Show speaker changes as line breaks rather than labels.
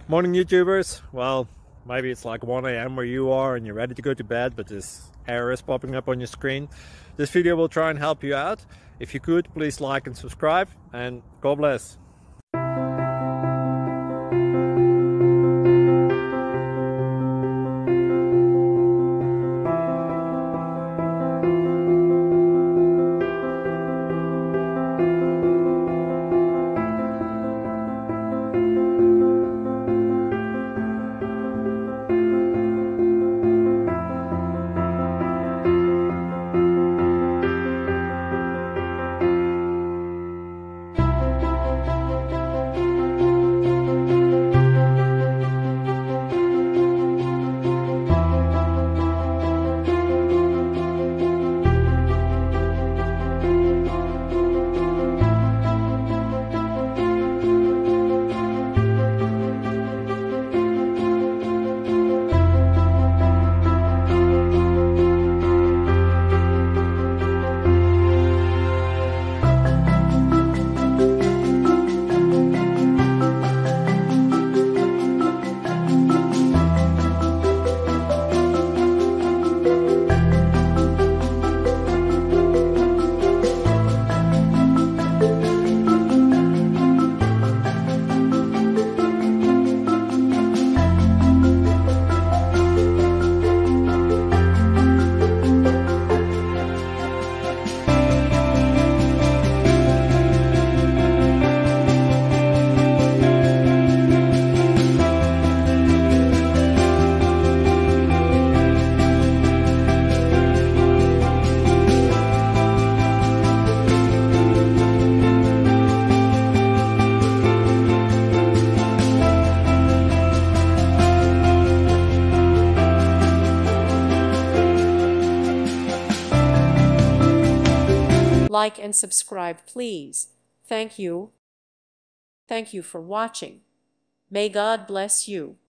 Morning YouTubers. Well, maybe it's like 1 a.m. where you are and you're ready to go to bed, but this error is popping up on your screen. This video will try and help you out. If you could, please like and subscribe, and God bless.
Like and subscribe, please. Thank you. Thank you for watching. May God bless you.